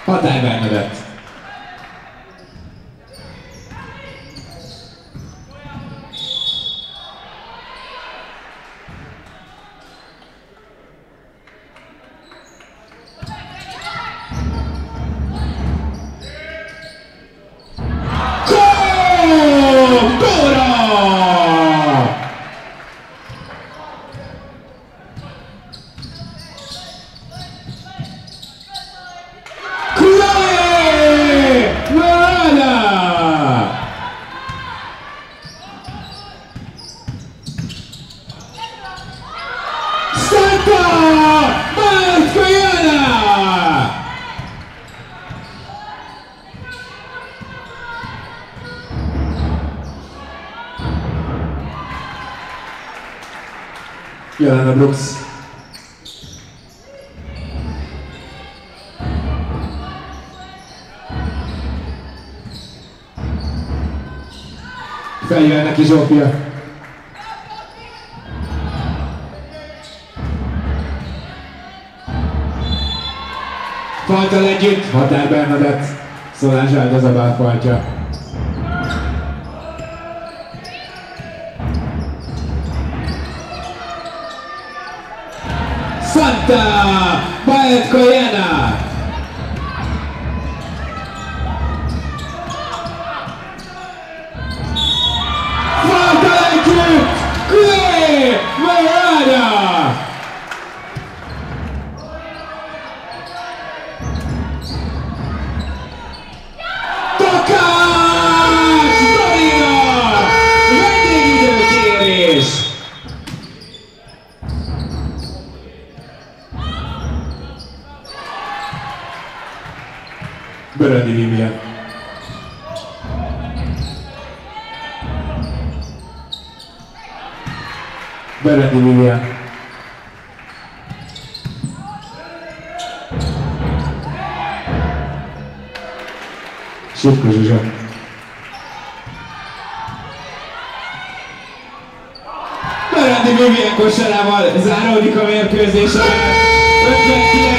Határ Bernadett. Jelena Brooks. Feljön neki Zsófia. Faltal együtt, Határ Bernadett, Szolázs Áldozabál faltja. Santa Baetkoyana. Faltal együtt, Clay Marana. Takács Dorina! Vendégidőkérés! Böröndi Vivian. Böröndi Vivian. Sivko Zsuzsa. Böröndi Vivian kosarával záródik a mérkőzés. 59